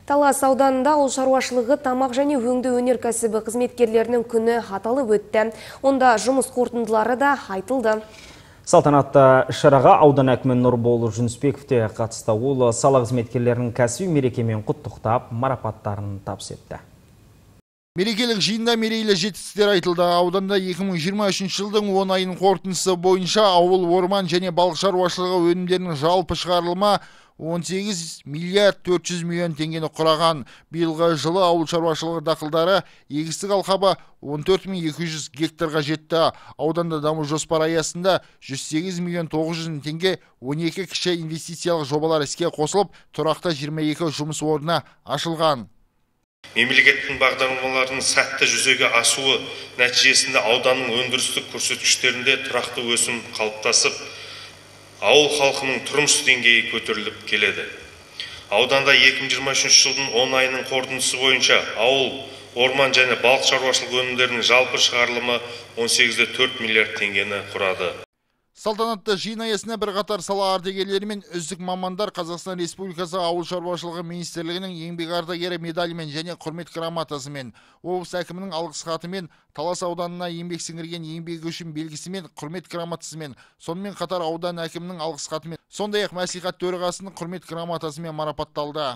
Талас ауданында ауыл шаруашылығы, тамақ және өңдеу өнеркәсібі қызметкерлерінің күні аталып өтті. Онда жұмыс қорытындылары да айтылды. Салтанатты шараға аудан әкімі Нұрбол Жүнісбеков те қатысты. Ол сала қызметкерлерінің кәсіби мерекемен құттықтап, марапаттарын табыс етті. Мерекелік жиында мерейлі жетістіктер айтылды. Ауданда 2023 жылдың 10 айының қорытындысы бойынша ауыл, орман және балық шаруашылығы өнімдерінің жалпы шығарылымы 18 миллиард 400 миллион теңгені құраған. Биылғы жылы ауыл шаруашылығы дақылдары егістік алқабы 14.200 гектарға жетті. Ауданда даму жоспары аясында 108 миллион 900 мың теңге 12 кіші инвестициялық жобалар іске қосылып, тұрақты 22 жұмыс орны ашылған. Мемлекеттің бағдарламаларының сәтті жүзеге асуы нәтижесінде ауданның өндірістік көрсеткіштерінде тұрақты өсім қалыптасып, ауыл халқының тұрмыс деңгейі көтеріліп келеді. Ауданда 2023 жылдың 10 айының қорытындысы бойынша ауыл, орман және балық шаруашылығы өнімдерінің жалпы шығарылымы 18,4 миллиард теңгені құрады. Салтанатты жиын аясында бірқатар сала ардагерлері мен үздік мамандар Қазақстан Республикасы Ауыл шаруашылығы министрлігінің еңбек ардагері медалімен және құрмет грамотасымен, облыс әкімінің алғыс хатымен, Талас ауданына еңбек сіңірген еңбегі үшін белгісімен, құрмет грамотасымен, сонымен қатар аудан әкімінің алғыс хатымен, сондай-ақ мәслихат төрағасының құрмет грамотасымен марапатталды.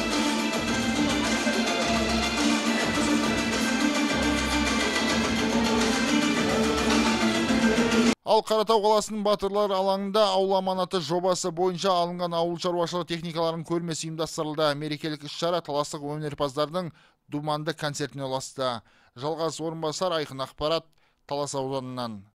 Ал Қаратау қаласының батырлар алаңында ауыл аманаты жобасы бойынша алынған ауыл шаруашылығы техникаларын көрмесі ұйымдастырылды. Мерекелік іс-шара таластық өнерпаздардың думанды концертіне ұласты. Жалғас Орынбасар, Айқын ақпарат, Талас ауданынан.